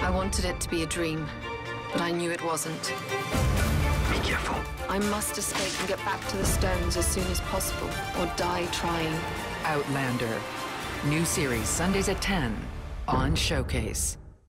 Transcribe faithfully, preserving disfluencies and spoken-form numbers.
I wanted it to be a dream, but I knew it wasn't. Be careful. I must escape and get back to the stones as soon as possible, or die trying. Outlander. New series Sundays at ten on Showcase.